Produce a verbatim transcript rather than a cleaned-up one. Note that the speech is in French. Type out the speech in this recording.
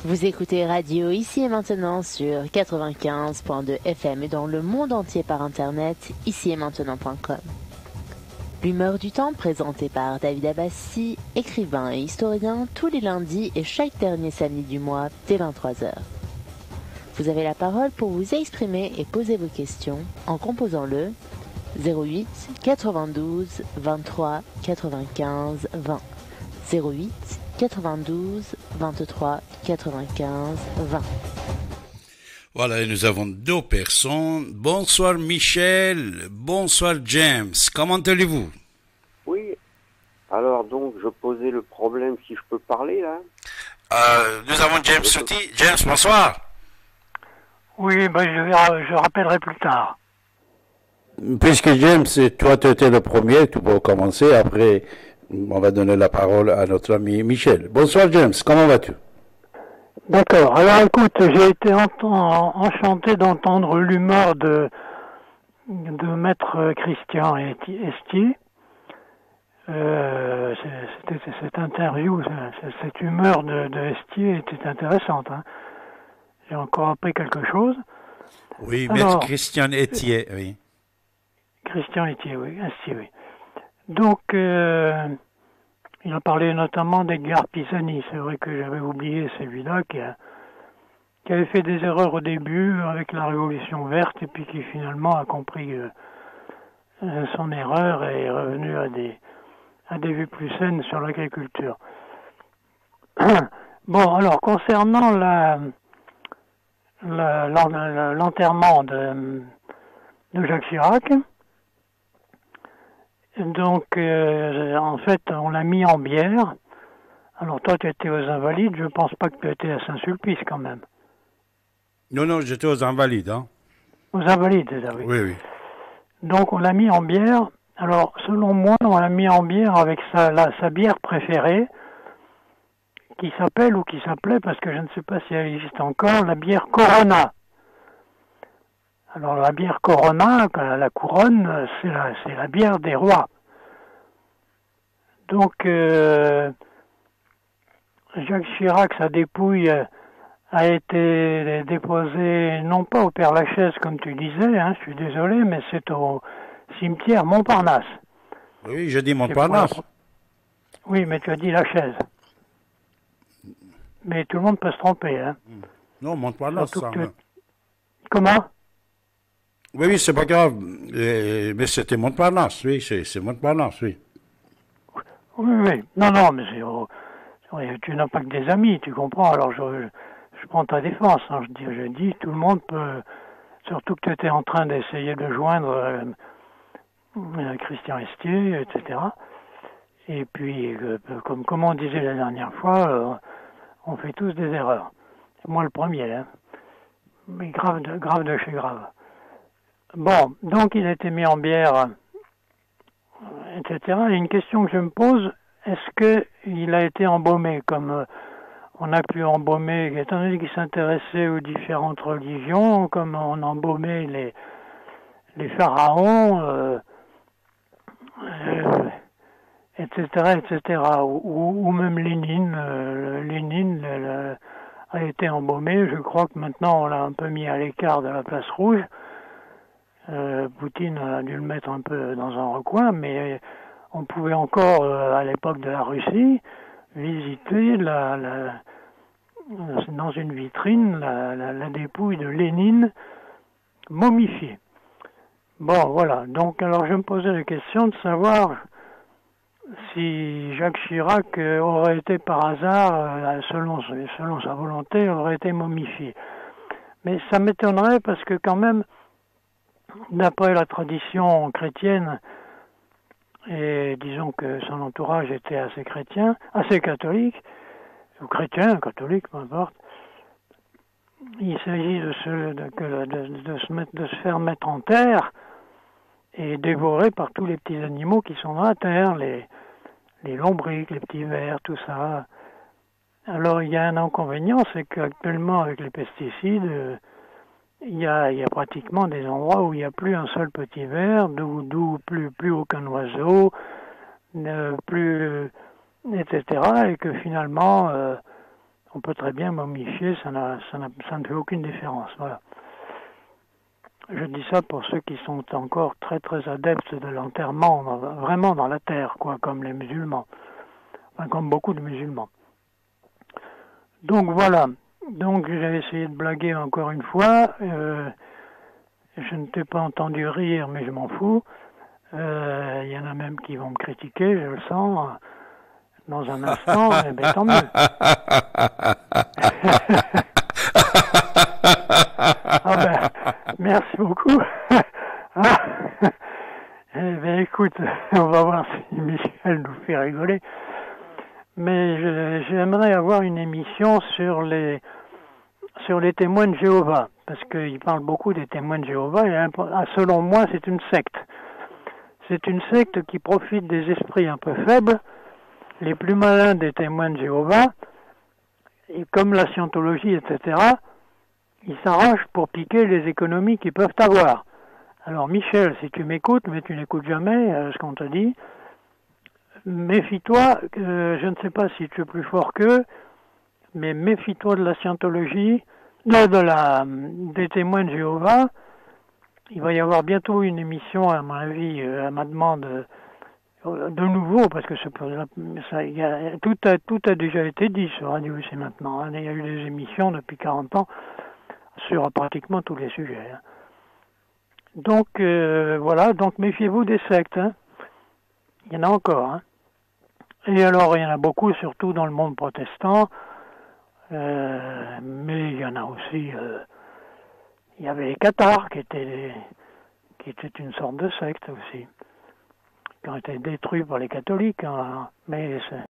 Vous écoutez Radio Ici et Maintenant sur quatre-vingt-quinze point deux F M et dans le monde entier par internet, ici et maintenant point com. L'humeur du temps présentée par David Abbassi, écrivain et historien, tous les lundis et chaque dernier samedi du mois dès vingt-trois heures. Vous avez la parole pour vous exprimer et poser vos questions en composant le zéro huit quatre-vingt-douze vingt-trois quatre-vingt-quinze vingt. zéro huit quatre-vingt-douze vingt-trois quatre-vingt-quinze vingt. Voilà, et nous avons deux personnes. Bonsoir Michel, bonsoir James. Comment allez-vous? Oui, alors donc je posais le problème si je peux parler là. Euh, nous avons James Souti. James, bonsoir. Oui, ben je, je rappellerai plus tard. Puisque James, toi tu étais le premier, tu peux commencer, après on va donner la parole à notre ami Michel. Bonsoir James, comment vas-tu? D'accord, alors écoute, j'ai été enchanté d'entendre l'humeur de, de maître Christian Estier. Euh, c'était, cette interview, cette humeur de, de Estier était intéressante. Hein. J'ai encore appris quelque chose. Oui, alors, maître Christian Estier, oui. Christian Estier, oui, Estier, oui. Donc, euh, il a parlé notamment d'Edgar Pisani. C'est vrai que j'avais oublié celui-là qui, a, qui avait fait des erreurs au début avec la Révolution verte et puis qui finalement a compris euh, son erreur et est revenu à des, à des vues plus saines sur l'agriculture. Bon, alors, concernant la, la, la, l'enterrement de, de Jacques Chirac, donc, euh, en fait, on l'a mis en bière. Alors, toi, tu étais aux Invalides. Je pense pas que tu étais à Saint-Sulpice, quand même. Non, non, j'étais aux Invalides. Hein. Aux Invalides, c'est ça, oui. Oui, oui. Donc, on l'a mis en bière. Alors, selon moi, on l'a mis en bière avec sa, la, sa bière préférée, qui s'appelle, ou qui s'appelait, parce que je ne sais pas si elle existe encore, la bière Corona. Alors la bière Corona, la couronne, c'est la, c'est la bière des rois. Donc euh, Jacques Chirac, sa dépouille a été déposée non pas au Père Lachaise comme tu disais, hein, je suis désolé, mais c'est au cimetière Montparnasse. Oui, je dis Montparnasse. La... Oui, mais tu as dit Lachaise. Mais tout le monde peut se tromper. Hein. Non, Montparnasse. Ça, tu... Comment? Oui, oui, c'est pas grave. Euh, mais c'était Montparnasse, oui, c'est, c'est Montparnasse, oui. Oui, oui. Non, non, mais c'est, oh, tu n'as pas que des amis, tu comprends. Alors, je, je, je prends ta défense. Hein. Je, dis, je dis, tout le monde peut... Surtout que tu étais en train d'essayer de joindre euh, euh, Christian Estier, et cetera. Et puis, euh, comme, comme on disait la dernière fois, euh, on fait tous des erreurs. Moi, le premier, hein. Mais grave de, grave de chez grave. Bon, donc il a été mis en bière, et cetera. Et une question que je me pose, est-ce qu'il a été embaumé comme euh, on a pu embaumer, étant donné qu'il s'intéressait aux différentes religions, comme on embaumait les, les pharaons, euh, euh, et cetera, et cetera. Ou, ou même Lénine, euh, Lénine le, le, a été embaumé. Je crois que maintenant on l'a un peu mis à l'écart de la place rouge. Euh, Poutine a dû le mettre un peu dans un recoin, mais on pouvait encore, euh, à l'époque de la Russie, visiter la, la, dans une vitrine la, la, la dépouille de Lénine momifiée. Bon, voilà. Donc, alors je me posais la question de savoir si Jacques Chirac euh, aurait été par hasard, euh, selon, selon sa volonté, aurait été momifié. Mais ça m'étonnerait parce que quand même, d'après la tradition chrétienne, et disons que son entourage était assez chrétien, assez catholique, ou chrétien, catholique, peu importe, il s'agit de se, de, de, de, se mettre, de se faire mettre en terre et dévorer par tous les petits animaux qui sont dans la terre, les, les lombrics, les petits vers, tout ça. Alors il y a un inconvénient, c'est qu'actuellement avec les pesticides, Il y, a, il y a pratiquement des endroits où il n'y a plus un seul petit ver, d'où, d'où plus, plus aucun oiseau, euh, plus, et cetera. Et que finalement, euh, on peut très bien momifier, ça, n'a, ça, n'a, ça ne fait aucune différence. Voilà. Je dis ça pour ceux qui sont encore très très adeptes de l'enterrement, dans, vraiment dans la terre, quoi, comme les musulmans, enfin, comme beaucoup de musulmans. Donc voilà, donc j'ai essayé de blaguer encore une fois, euh, je ne t'ai pas entendu rire, mais je m'en fous. Il euh, y en a même qui vont me critiquer, je le sens, dans un instant, eh bien tant mieux. Ah ben, merci beaucoup. Eh bien écoute, on va voir si Michel nous fait rigoler. Mais je, j'aimerais avoir une émission sur les sur les témoins de Jéhovah, parce qu'il parle beaucoup des témoins de Jéhovah, et selon moi c'est une secte. C'est une secte qui profite des esprits un peu faibles, les plus malins des témoins de Jéhovah, et comme la scientologie, et cetera, ils s'arrangent pour piquer les économies qu'ils peuvent avoir. Alors Michel, si tu m'écoutes, mais tu n'écoutes jamais euh, ce qu'on te dit, méfie-toi, euh, je ne sais pas si tu es plus fort qu'eux, mais méfie-toi de la scientologie, de, de la, des témoins de Jéhovah. Il va y avoir bientôt une émission, à mon avis, à ma demande, de nouveau, parce que ça, y a, tout, a, tout a déjà été dit sur Radio U C maintenant. Hein. Il y a eu des émissions depuis quarante ans sur pratiquement tous les sujets. Hein. Donc, euh, voilà, donc méfiez-vous des sectes. Hein. Il y en a encore. Hein. Et alors, il y en a beaucoup, surtout dans le monde protestant, euh, mais il y en a aussi... Euh, il y avait les Cathares qui étaient, qui étaient une sorte de secte aussi, qui ont été détruits par les catholiques, hein, mais